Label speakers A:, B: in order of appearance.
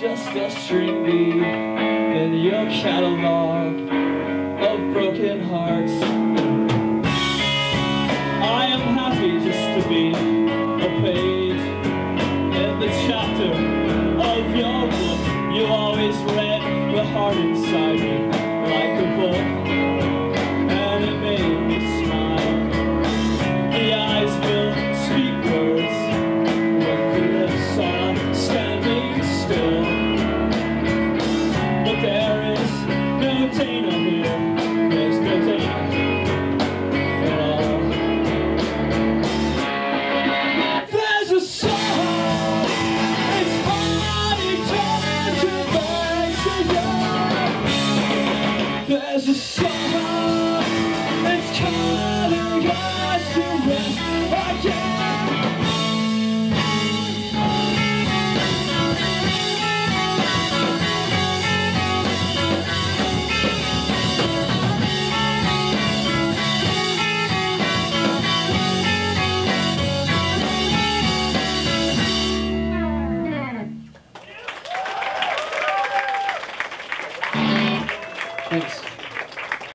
A: just a string beat in your catalog of broken hearts. I am happy just to be a page in the chapter of your book. You always read the heart inside me like a book, and it made me smile. The eyes will speak words when the lips are standing still, but there is no Dana here. There's no Dana at all. There's a song, it's hardly time to make it. There's a song, it's calling us to rest.